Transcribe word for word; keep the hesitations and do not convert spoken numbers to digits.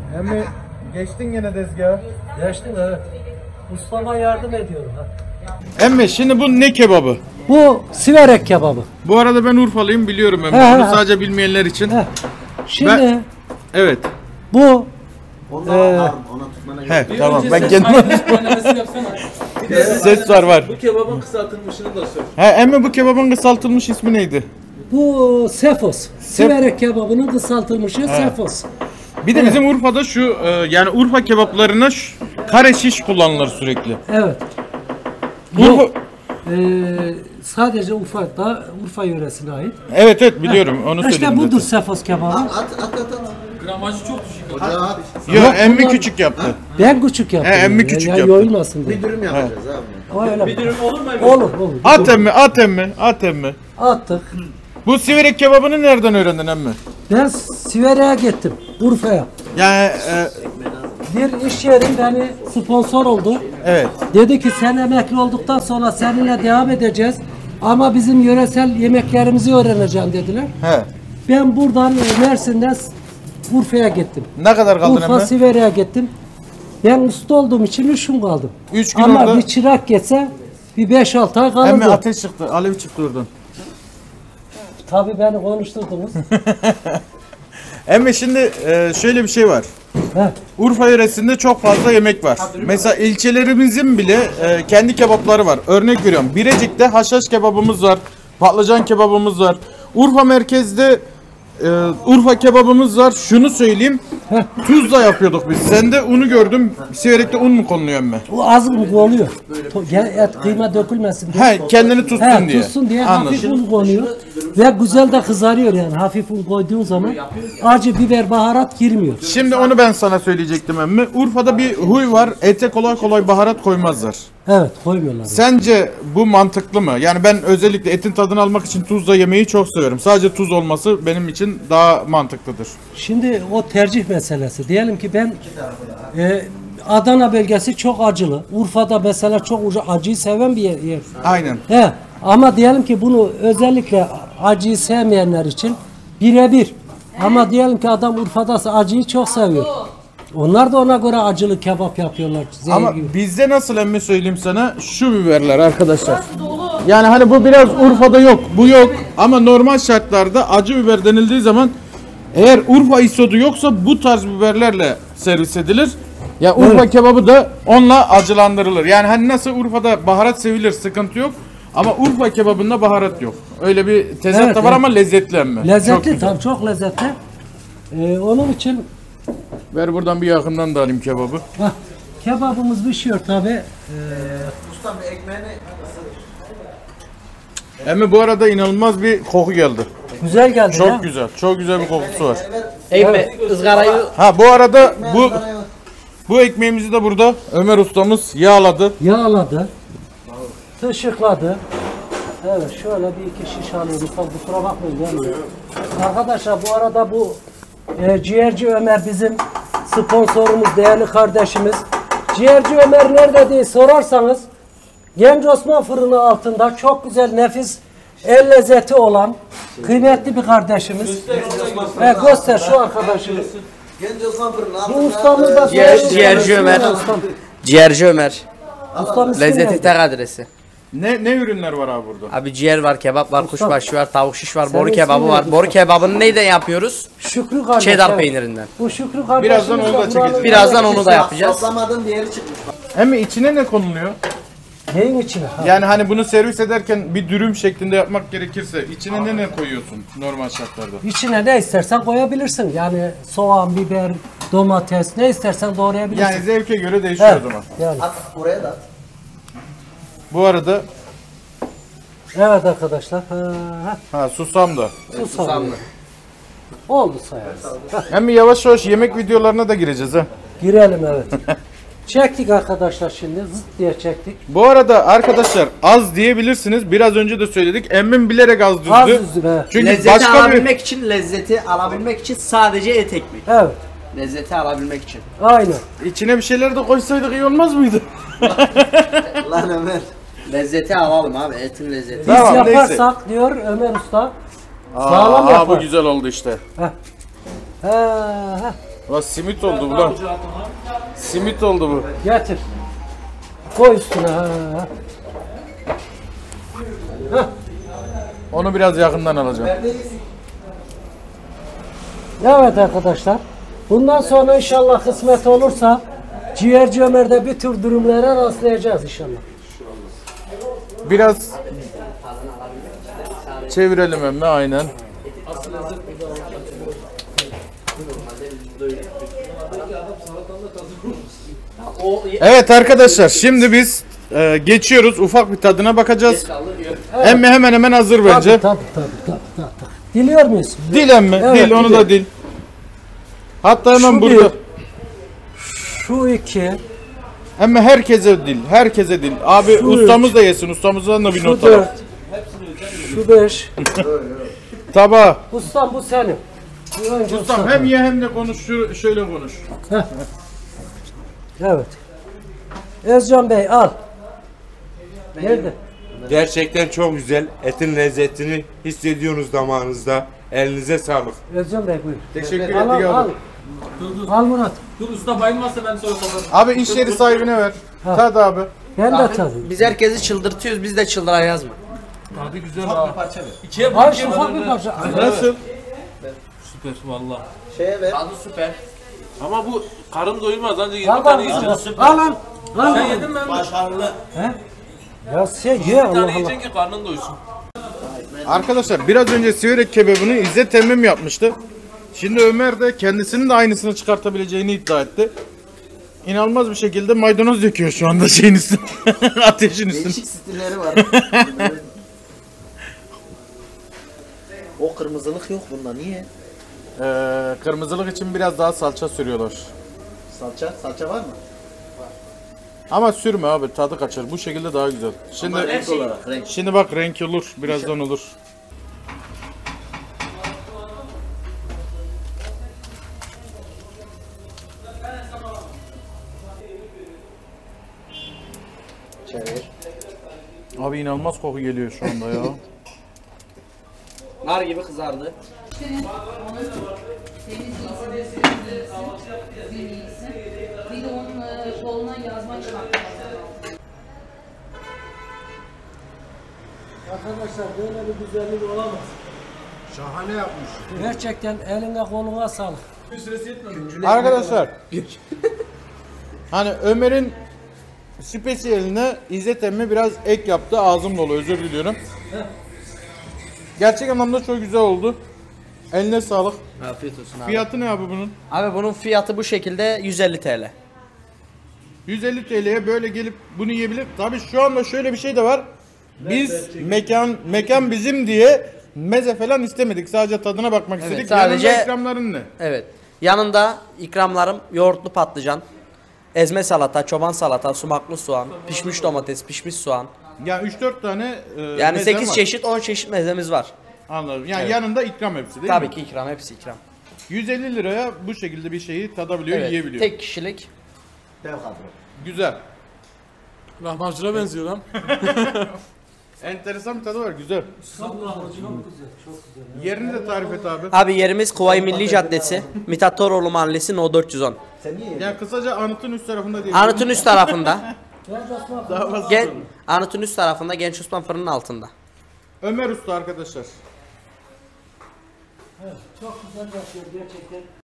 Emmi geçtin gene tezgaha. Geçtim evet. Ustama yardım ediyorum. Ha. Emmi şimdi bu ne kebabı? Bu siverek kebabı. Bu arada ben Urfalıyım biliyorum Emmi. He, Bunu he. sadece bilmeyenler için. He. Şimdi Ben- Evet. bu Ondan ona tutmana gerek. He tamam ben kendim ses var var. Bu kebabın kısaltılmışını da sor. He Emmi bu kebabın kısaltılmış ismi neydi? bu sefos. Siverek kebabının kısaltılmışı sefos. Bir de bizim Urfa'da şu e, yani Urfa kebaplarına şu, kare şiş kullanılır sürekli. Evet. Urfa, Yok. Ee, sadece Urfa'da Urfa yöresine ait. evet evet biliyorum onu İşte söyledim. budur zaten. sefos kebabı. At at at at. Gramajı çok düşük. Ocağa at. Yok Yok, Emmi bunlar- küçük yaptı. Ben küçük yaptım. He, emmi yani. küçük ya, yaptı. Yoyulmasın diye. Bir dürüm yapacağız abi. O öyle. Bir dürüm olur mu? Olur olur. At Emmi at Emmi at Emmi. Attık. Bu siverek kebabını nereden öğrendin Emmi? Ben Siverek'e gittim. Urfa'ya. Yani e, Bir iş yeri beni sponsor oldu. evet. Dedi ki sen emekli olduktan sonra seninle devam edeceğiz. Ama bizim yöresel yemeklerimizi öğreneceğim dediler. He. Ben buradan e, Mersin'den S- Urfa'ya gittim. Ne kadar kaldın Urfa Emmi? Siverek'e gittim. Ben usta olduğum için üç gün kaldım. Üç gün Ama orada- bir çırak geçse bir beş altı ay Emmi kalırdı. ateş çıktı, alev çıktı oradan. Tabii beni konuşturdunuz. Emmi şimdi e, şöyle bir şey var. Heh. Urfa yöresinde çok fazla yemek var. Mesela ilçelerimizin bile e, kendi kebapları var. Örnek veriyorum. Birecik'te haşhaş kebabımız var. Patlıcan kebabımız var. Urfa merkezde e, Urfa kebabımız var. Şunu söyleyeyim. Tuzla yapıyorduk biz. Sende unu gördüm. Siverek'te un mu konuluyor emmi? O az mı oluyor? To- gel- Et kıyma dökülmesin diye. He, kendini tutsun He, diye. tutsun diye Anladım. hafif un konuyor. Ve güzel de kızarıyor yani. Hafif un koyduğun zaman acı, biber, baharat girmiyor. Şimdi onu ben sana söyleyecektim emmi. Urfa'da bir huy var. Ete kolay kolay baharat koymazlar. Evet, koymuyorlar. Sence bu mantıklı mı? Yani ben özellikle etin tadını almak için tuzla yemeyi çok seviyorum. Sadece tuz olması benim için daha mantıklıdır. Şimdi o tercih meselesi. Diyelim ki ben e, Adana bölgesi çok acılı. Urfa'da mesela çok uca- acıyı seven bir yer. yer. Aynen. He, ama diyelim ki bunu özellikle acıyı sevmeyenler için birebir. Ama diyelim ki adam Urfa'da acıyı çok seviyor. Onlar da ona göre acılı kebap yapıyorlar. Zehir Ama gibi. bizde nasıl emmi söyleyeyim sana? Şu biberler arkadaşlar. Yani hani bu biraz Urfa'da yok. Bu yok. Ama normal şartlarda acı biber denildiği zaman eğer Urfa isodu yoksa bu tarz biberlerle servis edilir. Ya Urfa Evet. kebabı da onunla acılandırılır. Yani hani nasıl Urfa'da baharat sevilir sıkıntı yok. Ama Urfa kebabında baharat yok. Öyle bir tezat Evet, da var evet. ama lezzetli emmi. Çok Lezzetli, güzel. tam çok lezzetli. Ee, onun için Ver buradan bir yakından da alayım kebabı. bak, kebabımız pişiyor tabi. Ee, Ustam bir ekmeğini Emmi bu arada inanılmaz bir koku geldi. güzel geldi Çok ya. güzel. Çok güzel bir kokusu var. Ekmek, ızgarayı Ha bu arada bu bu ekmeğimizi de burada Ömer ustamız yağladı. Yağladı. Tışıkladı. Evet, şöyle bir iki şiş alıyoruz. Tabii kusura bakmayın gelmiyor. Arkadaşlar bu arada bu e, Ciğerci Ömer bizim sponsorumuz, değerli kardeşimiz. Ciğerci Ömer nerede diye sorarsanız Genç Osman Fırını altında çok güzel, nefis, el lezzeti olan kıymetli bir kardeşimiz. Evet, göster şu arkadaşımız. Genç Osman Fırını Bu altında. ustamız da Ciğer- söyledi. ciğerci Ömer. Ustam. Ciğerci Ömer. Ustam ismi Lezzeti neydi? tek adresi. Ne ne ürünler var abi burada? Abi ciğer var, kebap var, kuşbaşı var, tavuk şiş var, Senin boru ismin kebabı neydi var. usta? Boru kebabını neyden yapıyoruz? Şükrü kardeş. Cheddar evet. peynirinden. Bu Şükrü kardeşimiz Birazdan onu da buranın- çekeceğiz. Birazdan onu da yapacağız. Toplamadığın diğeri çıkmış. Hem içine ne konuluyor? Neyin içine? Ha. Yani hani bunu servis ederken bir dürüm şeklinde yapmak gerekirse içine ne ne koyuyorsun normal şartlarda? İçine ne istersen koyabilirsin. Yani soğan, biber, domates ne istersen doğrayabilirsin. Yani zevke göre değişiyor Evet, o zaman. yani. At oraya da at. Bu arada Evet arkadaşlar. Ha, ha. ha susam da. Susamlı. Oldu sayarız. Hah, Hem yavaş yavaş yemek videolarına da gireceğiz ha. girelim evet. Çektik arkadaşlar şimdi. Zıt diye çektik. Bu arada arkadaşlar az diyebilirsiniz. Biraz önce de söyledik. Emmim bilerek az düzdü. Az düzdü be. Çünkü Lezzeti başka bir... alabilmek için, lezzeti alabilmek için sadece et ekmek. Evet. Lezzeti alabilmek için. Aynen. içine bir şeyler de koysaydık iyi olmaz mıydı? Lan Ömer. Lezzeti alalım abi, etin lezzeti. Biz Tamam, yaparsak diyor Ömer Usta. Aa, Sağlam aa, yapar. bu güzel oldu işte. Heh. Ha, ha. Ulan simit oldu bu lan. Simit oldu bu. Getir. Koy üstüne. Ha. Hah. Onu biraz yakından alacağım. Evet arkadaşlar. Bundan sonra inşallah kısmet olursa Ciğerci Ömer'de bir tür durumlara rastlayacağız inşallah. Biraz çevirelim emmi aynen. Evet arkadaşlar şimdi biz e, geçiyoruz ufak bir tadına bakacağız. Emmi hemen hemen hazır bence. Tabii tabii tabii tabii. tabii. Diliyor muyuz? Dil emmi Evet, dil onu dil. da dil. Hatta hemen Şu burada. bir. Şu iki. Emmi herkese dil herkese dil. Abi Şu ustamız da yesin ustamızdan da bir Şu not alalım. dört. Şu beş. Tabağı. Ustam bu senin. Bu önce Ustam hem ye hem de konuş şu- şöyle konuş. Evet. Özcan Bey al. Nerede? Gerçekten çok güzel. Etin lezzetini hissediyorsunuz damağınızda. Elinize sağlık. Özcan Bey buyur. Teşekkür Al al ettik al. abi. Al Murat. Dur usta bayılmazsa ben sonra kapatırum. Abi iş yeri sahibine ver. Tad abi. Ben de tadım. Biz herkesi çıldırtıyoruz, biz de çıldıracağız mı? Abi güzel ha. İkiye bak. Al ikiye şu bak. ufak bir parça. Nasıl? Süper valla. Şeye ver. Tadı süper. Ama bu karın doyurmaz ancak yirmi Al tane al yiyeceksin. al. Al al. Sen yedin mi? Başarılı. Ya sen ye Bir tane Allah Allah. yiyeceksin ki karnın doysun. Arkadaşlar biraz önce siverek kebabını İzzet Emmim yapmıştı. Şimdi Ömer de kendisinin de aynısını çıkartabileceğini iddia etti. İnanılmaz bir şekilde maydanoz döküyor şu anda şeyin üstüne. Ateşin üstüne. Değişik stilleri var. O kırmızılık yok bunda. Niye? Ee, kırmızılık için biraz daha salça sürüyorlar. Salça. Salça var mı? Ama sürme abi tadı kaçar. Bu şekilde daha güzel. Şimdi Renk olarak. Renk. şimdi bak renk olur. Birazdan olur. Çevir. Abi inanılmaz koku geliyor şu anda ya. Nar gibi kızardı. Temiz iyisin, düzgün iyisin. Bir de onun e, koluna yazma çıkartmak lazım. Arkadaşlar böyle bir güzellik olamaz. Şahane yapmış. Gerçekten eline koluna sağlık. Arkadaşlar hani Ömer'in spesiyaline İzzet emmi biraz ek yaptı. Ağzım dolu özür diliyorum. Gerçek anlamda çok güzel oldu. Eline sağlık. Afiyet olsun abi. Fiyatı ne abi bunun? Abi bunun fiyatı bu şekilde yüz elli TL. yüz elli TL'ye böyle gelip bunu yiyebilir. Tabii şu anda şöyle bir şey de var. Biz mekan mekan bizim diye meze falan istemedik. Sadece tadına bakmak Evet, istedik. sadece- Yanında ikramların ne? Evet. Yanında ikramlarım yoğurtlu patlıcan, ezme salata, çoban salata, sumaklı soğan, pişmiş domates, pişmiş soğan. Ya üç dört tane e, Yani mezem sekiz var. çeşit on çeşit mezemiz var. Anladım. Yani Evet. yanında ikram hepsi değil Tabii mi? ki ikram, hepsi ikram. yüz elli liraya bu şekilde bir şeyi tadabiliyor, Evet. yiyebiliyor. Tek kişilik. Dev kadro. Güzel. Lahmacuna benziyor lan. Enteresan bir tadı var, güzel. Yerini de tarif et abi. Abi yerimiz Kuvayi Milli Caddesi, Mithat Toroğlu Mahallesi No dört yüz on. Sen niye yedin? Yani kısaca anıtın üst tarafında diye. Anıt'ın üst tarafında. Daha basit Gen olur. Anıt'ın üst tarafında Genç Osman Fırın'ın altında. Ömer Usta arkadaşlar. Çok güzel yapıyor gerçekten.